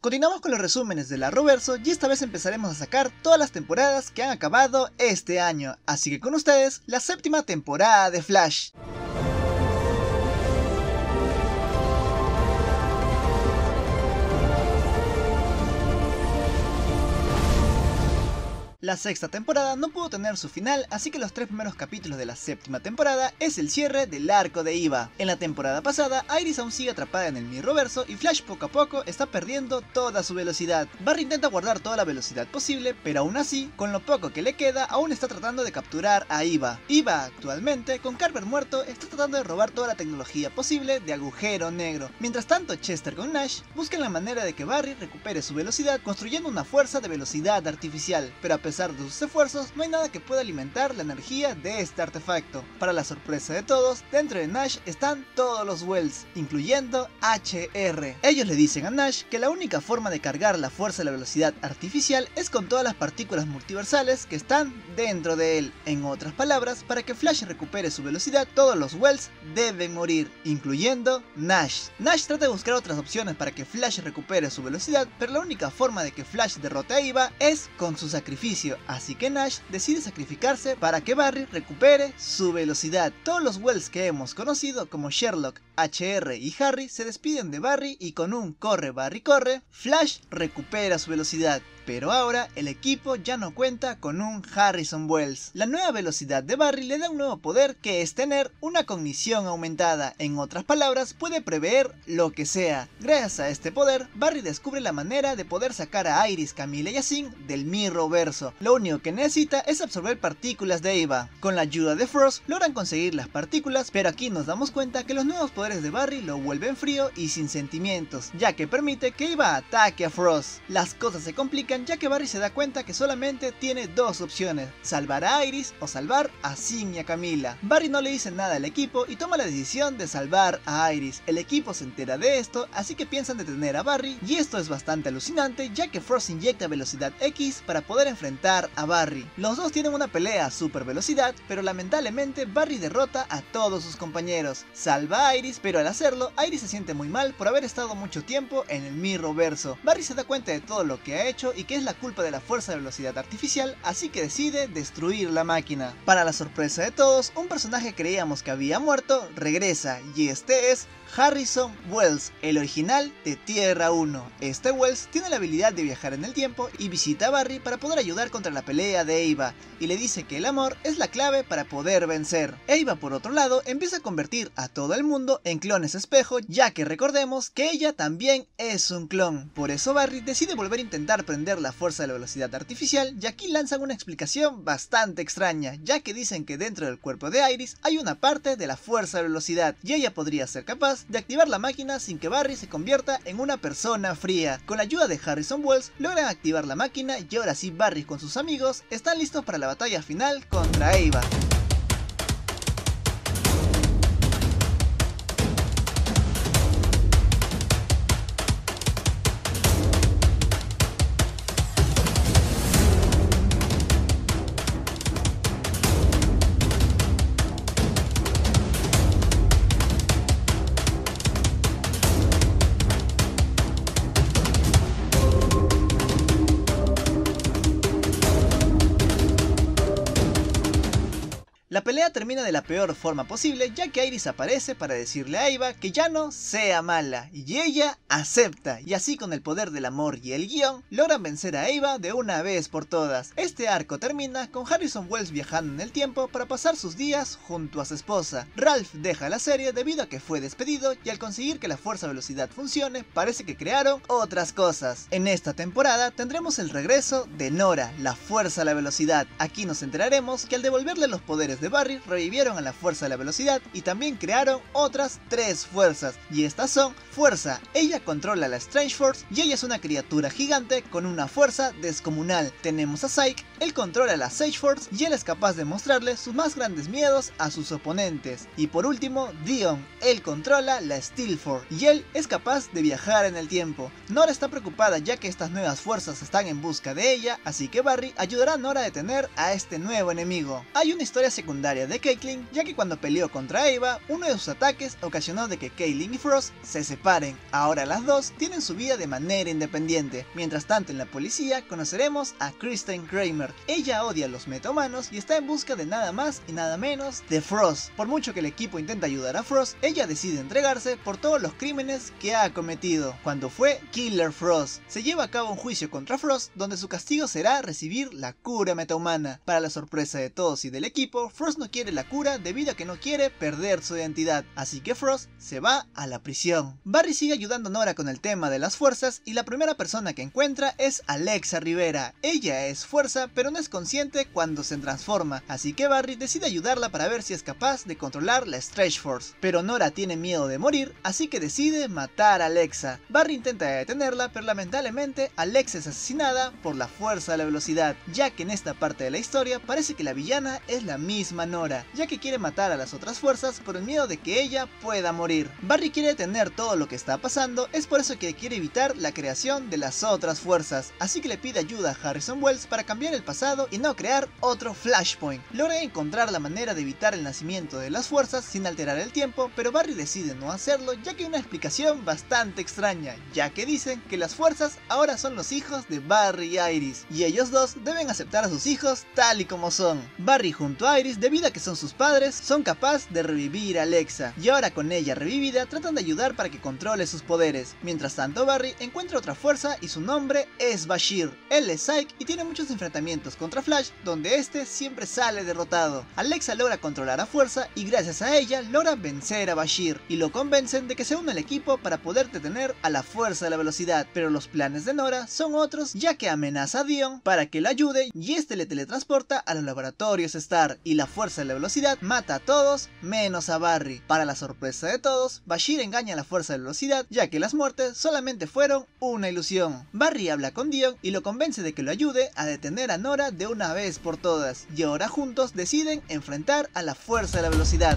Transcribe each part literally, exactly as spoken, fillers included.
Continuamos con los resúmenes del Arrowverso y esta vez empezaremos a sacar todas las temporadas que han acabado este año, así que con ustedes, la séptima temporada de Flash. La sexta temporada no pudo tener su final, así que los tres primeros capítulos de la séptima temporada es el cierre del arco de Eva. En la temporada pasada, Iris aún sigue atrapada en el Mirrorverso y Flash poco a poco está perdiendo toda su velocidad. Barry intenta guardar toda la velocidad posible, pero aún así, con lo poco que le queda, aún está tratando de capturar a Eva. Eva, actualmente, con Carver muerto, está tratando de robar toda la tecnología posible de Agujero Negro. Mientras tanto, Chester con Nash buscan la manera de que Barry recupere su velocidad construyendo una fuerza de velocidad artificial, pero a pesar A pesar de sus esfuerzos, no hay nada que pueda alimentar la energía de este artefacto. Para la sorpresa de todos, dentro de Nash están todos los Wells, incluyendo H R. Ellos le dicen a Nash que la única forma de cargar la fuerza de la velocidad artificial es con todas las partículas multiversales que están dentro de él. En otras palabras, para que Flash recupere su velocidad, todos los Wells deben morir, incluyendo Nash. Nash trata de buscar otras opciones para que Flash recupere su velocidad, pero la única forma de que Flash derrote a Eva es con su sacrificio. Así que Nash decide sacrificarse para que Barry recupere su velocidad. Todos los Wells que hemos conocido como Sherlock, H R y Harry se despiden de Barry y con un corre Barry corre, Flash recupera su velocidad. Pero ahora el equipo ya no cuenta con un Harrison Wells. La nueva velocidad de Barry le da un nuevo poder que es tener una cognición aumentada. En otras palabras, puede prever lo que sea. Gracias a este poder, Barry descubre la manera de poder sacar a Iris, Camila y Asing del Mirrorverso. Lo único que necesita es absorber partículas de Eva. Con la ayuda de Frost logran conseguir las partículas, pero aquí nos damos cuenta que los nuevos poderes de Barry lo vuelven frío y sin sentimientos, ya que permite que Eva ataque a Frost. Las cosas se complican ya que Barry se da cuenta que solamente tiene dos opciones, salvar a Iris o salvar a Asing y a Camila. Barry no le dice nada al equipo y toma la decisión de salvar a Iris. El equipo se entera de esto, así que piensan detener a Barry, y esto es bastante alucinante ya que Frost inyecta velocidad X para poder enfrentar a Barry. Los dos tienen una pelea a super velocidad, pero lamentablemente Barry derrota a todos sus compañeros. Salva a Iris, pero al hacerlo, Iris se siente muy mal por haber estado mucho tiempo en el Mirrorverso. Barry se da cuenta de todo lo que ha hecho y que es la culpa de la fuerza de velocidad artificial, así que decide destruir la máquina. Para la sorpresa de todos, un personaje que creíamos que había muerto regresa, y este es Harrison Wells, el original de Tierra uno. Este Wells tiene la habilidad de viajar en el tiempo y visita a Barry para poder ayudar contra la pelea de Eva, y le dice que el amor es la clave para poder vencer. Eva, por otro lado, empieza a convertir a todo el mundo en clones espejo, ya que recordemos que ella también es un clon. Por eso Barry decide volver a intentar prender la fuerza de la velocidad artificial, y aquí lanzan una explicación bastante extraña, ya que dicen que dentro del cuerpo de Iris hay una parte de la fuerza de velocidad, y ella podría ser capaz de activar la máquina sin que Barry se convierta en una persona fría. Con la ayuda de Harrison Wells logran activar la máquina, y ahora sí Barry con sus amigos están listos para la batalla final contra Eva. La pelea termina de la peor forma posible, ya que Iris aparece para decirle a Eva que ya no sea mala, y ella acepta, y así con el poder del amor y el guión, logran vencer a Eva de una vez por todas. Este arco termina con Harrison Wells viajando en el tiempo para pasar sus días junto a su esposa. Ralph deja la serie debido a que fue despedido, y al conseguir que la fuerza velocidad funcione, parece que crearon otras cosas. En esta temporada tendremos el regreso de Nora, la fuerza a la velocidad. Aquí nos enteraremos que al devolverle los poderes de Barry, revivieron a la fuerza de la velocidad y también crearon otras tres fuerzas, y estas son: Fuerza, ella controla la Strange Force y ella es una criatura gigante con una fuerza descomunal. Tenemos a Psyche, él controla la Sage Force y él es capaz de mostrarle sus más grandes miedos a sus oponentes. Y por último, Dion, él controla la Steel Force y él es capaz de viajar en el tiempo. Nora está preocupada ya que estas nuevas fuerzas están en busca de ella, así que Barry ayudará a Nora a detener a este nuevo enemigo. Hay una historia secundaria historia de Caitlyn, ya que cuando peleó contra Eva, uno de sus ataques ocasionó de que Caitlyn y Frost se separen. Ahora las dos tienen su vida de manera independiente. Mientras tanto en la policía conoceremos a Kristen Kramer. Ella odia a los metahumanos y está en busca de nada más y nada menos de Frost. Por mucho que el equipo intenta ayudar a Frost, ella decide entregarse por todos los crímenes que ha cometido, cuando fue Killer Frost. Se lleva a cabo un juicio contra Frost, donde su castigo será recibir la cura metahumana. Para la sorpresa de todos y del equipo, Frost no quiere la cura debido a que no quiere perder su identidad, así que Frost se va a la prisión. Barry sigue ayudando a Nora con el tema de las fuerzas y la primera persona que encuentra es Alexa Rivera. Ella es fuerza pero no es consciente cuando se transforma, así que Barry decide ayudarla para ver si es capaz de controlar la Stretch Force. Pero Nora tiene miedo de morir, así que decide matar a Alexa. Barry intenta detenerla, pero lamentablemente Alexa es asesinada por la fuerza de la velocidad, ya que en esta parte de la historia parece que la villana es la misma Nora, ya que quiere matar a las otras fuerzas por el miedo de que ella pueda morir. Barry quiere detener todo lo que está pasando, es por eso que quiere evitar la creación de las otras fuerzas, así que le pide ayuda a Harrison Wells para cambiar el pasado y no crear otro Flashpoint. Logra encontrar la manera de evitar el nacimiento de las fuerzas sin alterar el tiempo, pero Barry decide no hacerlo, ya que hay una explicación bastante extraña, ya que dicen que las fuerzas ahora son los hijos de Barry y Iris, y ellos dos deben aceptar a sus hijos tal y como son. Barry junto a Iris, debido a que son sus padres, son capaces de revivir a Alexa, y ahora con ella revivida tratan de ayudar para que controle sus poderes. Mientras tanto Barry encuentra otra fuerza y su nombre es Bashir. Él es Psyche y tiene muchos enfrentamientos contra Flash, donde este siempre sale derrotado. Alexa logra controlar a fuerza y gracias a ella logra vencer a Bashir, y lo convencen de que se una al equipo para poder detener a la fuerza de la velocidad, pero los planes de Nora son otros, ya que amenaza a Dion para que la ayude y este le teletransporta a los laboratorios Star, y la fuerza de la velocidad mata a todos menos a Barry. Para la sorpresa de todos, Bashir engaña a la fuerza de la velocidad, ya que las muertes solamente fueron una ilusión. Barry habla con Dion y lo convence de que lo ayude a detener a Nora de una vez por todas, y ahora juntos deciden enfrentar a la fuerza de la velocidad.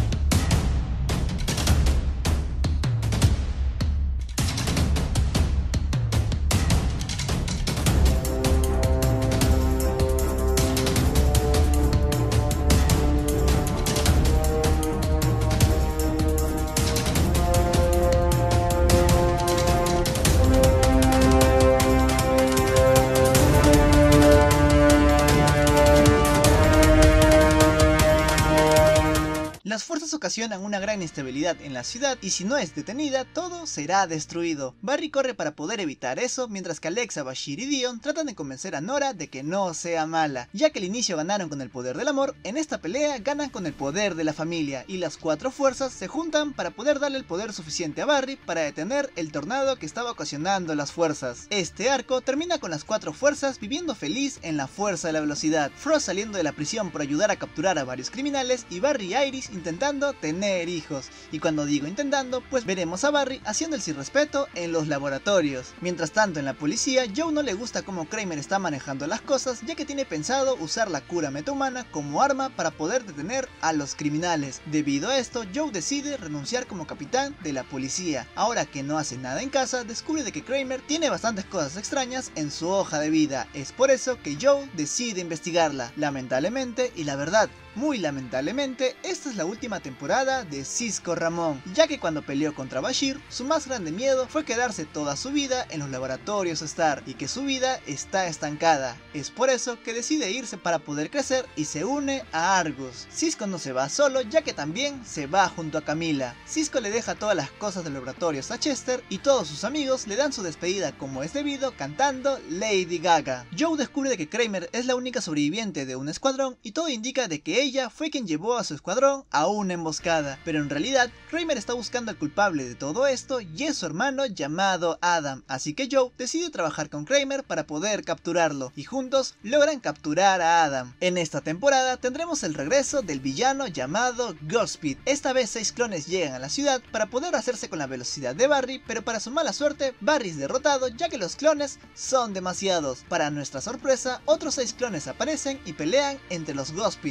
Las fuerzas ocasionan una gran inestabilidad en la ciudad y si no es detenida, todo será destruido. Barry corre para poder evitar eso, mientras que Alexa, Bashir y Dion tratan de convencer a Nora de que no sea mala. Ya que al inicio ganaron con el poder del amor, en esta pelea ganan con el poder de la familia, y las cuatro fuerzas se juntan para poder darle el poder suficiente a Barry para detener el tornado que estaba ocasionando las fuerzas. Este arco termina con las cuatro fuerzas viviendo feliz en la fuerza de la velocidad, Frost saliendo de la prisión por ayudar a capturar a varios criminales y Barry y Iris intentando tener hijos. Y cuando digo intentando, pues veremos a Barry haciendo el sin respeto en los laboratorios. Mientras tanto en la policía, Joe no le gusta cómo Kramer está manejando las cosas, ya que tiene pensado usar la cura metahumana como arma para poder detener a los criminales. Debido a esto, Joe decide renunciar como capitán de la policía. Ahora que no hace nada en casa, descubre de que Kramer tiene bastantes cosas extrañas en su hoja de vida. Es por eso que Joe decide investigarla. Lamentablemente, y la verdad, muy lamentablemente, esta es la última temporada de Cisco Ramón, ya que cuando peleó contra Bashir, su más grande miedo fue quedarse toda su vida en los laboratorios Star y que su vida está estancada. Es por eso que decide irse para poder crecer y se une a Argus. Cisco no se va solo, ya que también se va junto a Camila. Cisco le deja todas las cosas de los laboratorios a Chester y todos sus amigos le dan su despedida como es debido cantando Lady Gaga. Joe descubre de que Kramer es la única sobreviviente de un escuadrón y todo indica de que ella fue quien llevó a su escuadrón a una emboscada, pero en realidad Kramer está buscando al culpable de todo esto y es su hermano llamado Adam, así que Joe decide trabajar con Kramer para poder capturarlo y juntos logran capturar a Adam. En esta temporada tendremos el regreso del villano llamado Godspeed. Esta vez seis clones llegan a la ciudad para poder hacerse con la velocidad de Barry, pero para su mala suerte Barry es derrotado ya que los clones son demasiados. Para nuestra sorpresa, otros seis clones aparecen y pelean entre los Godspeed, todo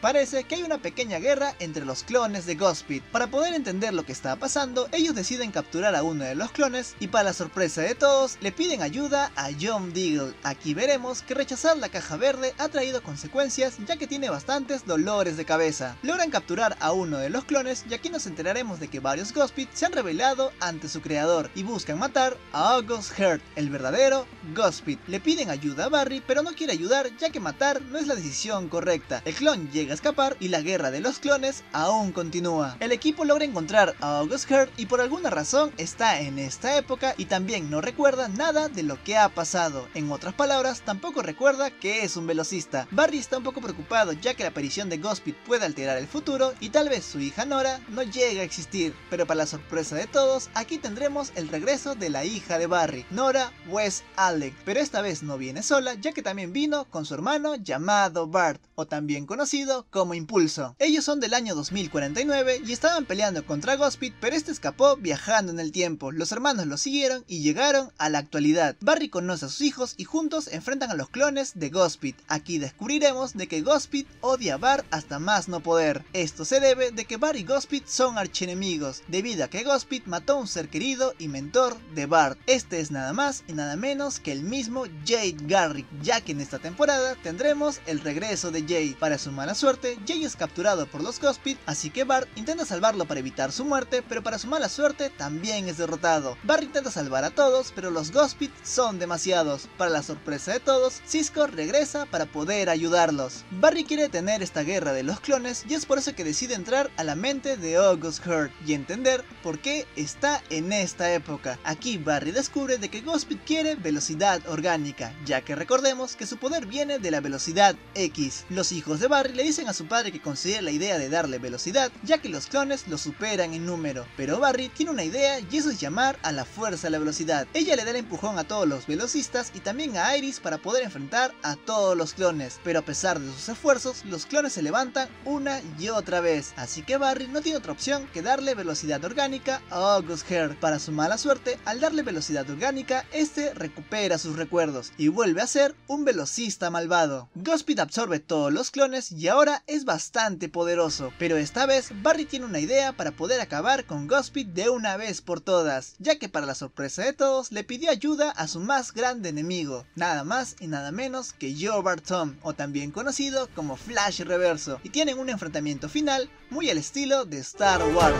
parece que hay una pequeña guerra entre los clones de Godspeed. Para poder entender lo que está pasando, ellos deciden capturar a uno de los clones y para la sorpresa de todos, le piden ayuda a John Diggle. Aquí veremos que rechazar la caja verde ha traído consecuencias ya que tiene bastantes dolores de cabeza. Logran capturar a uno de los clones y aquí nos enteraremos de que varios Godspeed se han rebelado ante su creador y buscan matar a August Heart, el verdadero Godspeed. Le piden ayuda a Barry pero no quiere ayudar ya que matar no es la decisión correcta. El clon llega a escapar y la guerra de los clones aún continúa. El equipo logra encontrar a August Heart y por alguna razón está en esta época y también no recuerda nada de lo que ha pasado. En otras palabras, tampoco recuerda que es un velocista. Barry está un poco preocupado ya que la aparición de Godspeed puede alterar el futuro y tal vez su hija Nora no llegue a existir. Pero para la sorpresa de todos, aquí tendremos el regreso de la hija de Barry, Nora West Alec. Pero esta vez no viene sola ya que también vino con su hermano llamado Bart, o también conocido como Impulso. Ellos son del año dos mil cuarenta y nueve y estaban peleando contra Godspeed, pero este escapó viajando en el tiempo. Los hermanos lo siguieron y llegaron a la actualidad. Barry conoce a sus hijos y juntos enfrentan a los clones de Godspeed. Aquí descubriremos de que Godspeed odia a Bart hasta más no poder. Esto se debe de que Bart y Godspeed son archienemigos, debido a que Godspeed mató a un ser querido y mentor de Bart. Este es nada más y nada menos que el mismo Jay Garrick, ya que en esta temporada tendremos el regreso de Jay. Para su mala suerte, Jay es capturado por los Godspeed, así que Bart intenta salvarlo para evitar su muerte, pero para su mala suerte también es derrotado. Barry intenta salvar a todos, pero los Godspeed son demasiados. Para la sorpresa de todos, Cisco regresa para poder ayudarlos. Barry quiere detener esta guerra de los clones y es por eso que decide entrar a la mente de August Heart y entender por qué está en esta época. Aquí Barry descubre de que Godspeed quiere velocidad orgánica, ya que recordemos que su poder viene de la velocidad X. Los hijos de Barry le dicen a su padre que considera la idea de darle velocidad, ya que los clones lo superan en número, pero Barry tiene una idea y eso es llamar a la fuerza a la velocidad. Ella le da el empujón a todos los velocistas y también a Iris para poder enfrentar a todos los clones, pero a pesar de sus esfuerzos, los clones se levantan una y otra vez, así que Barry no tiene otra opción que darle velocidad orgánica a August Heart. Para su mala suerte, al darle velocidad orgánica, este recupera sus recuerdos y vuelve a ser un velocista malvado. Godspeed absorbe todos los clones y ahora es bastante poderoso, pero esta vez Barry tiene una idea para poder acabar con Godspeed de una vez por todas, ya que para la sorpresa de todos le pidió ayuda a su más grande enemigo, nada más y nada menos que Joe Barton, o también conocido como Flash Reverso, y tienen un enfrentamiento final muy al estilo de Star Wars.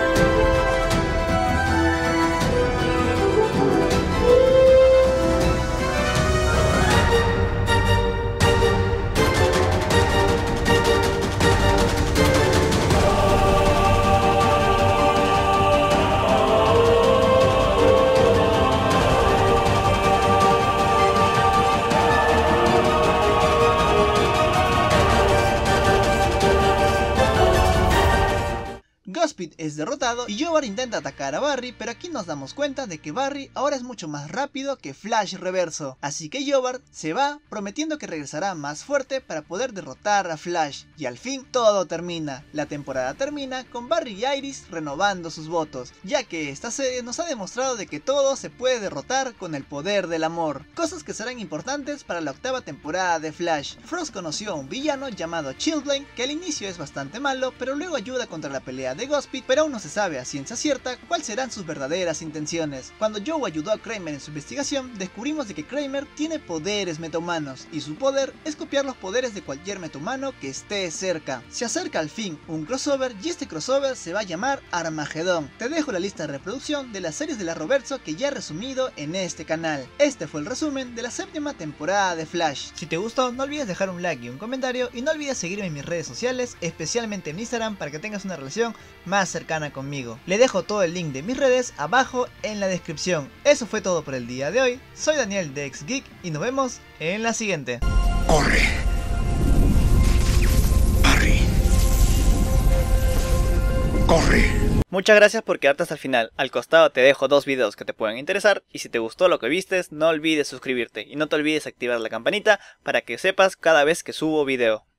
Godspeed es derrotado y Joe intenta atacar a Barry, pero aquí nos damos cuenta de que Barry ahora es mucho más rápido que Flash Reverso, así que Joe se va prometiendo que regresará más fuerte para poder derrotar a Flash, y al fin todo termina. La temporada termina con Barry y Iris renovando sus votos, ya que esta serie nos ha demostrado de que todo se puede derrotar con el poder del amor, cosas que serán importantes para la octava temporada de Flash. Frost conoció a un villano llamado Chillblaine, que al inicio es bastante malo, pero luego ayuda contra la pelea de Godspeed, pero aún no se sabe a ciencia cierta cuáles serán sus verdaderas intenciones. Cuando Joe ayudó a Kramer en su investigación, descubrimos de que Kramer tiene poderes metahumanos, y su poder es copiar los poderes de cualquier metahumano que esté cerca. Se acerca al fin un crossover, y este crossover se va a llamar Armagedón. Te dejo la lista de reproducción de las series de la Roverso que ya he resumido en este canal. Este fue el resumen de la séptima temporada de Flash. Si te gustó, no olvides dejar un like y un comentario, y no olvides seguirme en mis redes sociales, especialmente en Instagram, para que tengas una relación más cercana conmigo. Le dejo todo el link de mis redes abajo en la descripción. Eso fue todo por el día de hoy. Soy Daniel de XGeek y nos vemos en la siguiente. ¡Corre! Barry. ¡Corre! Muchas gracias por quedarte hasta el final. Al costado te dejo dos videos que te pueden interesar, y si te gustó lo que vistes, no olvides suscribirte y no te olvides activar la campanita para que sepas cada vez que subo video.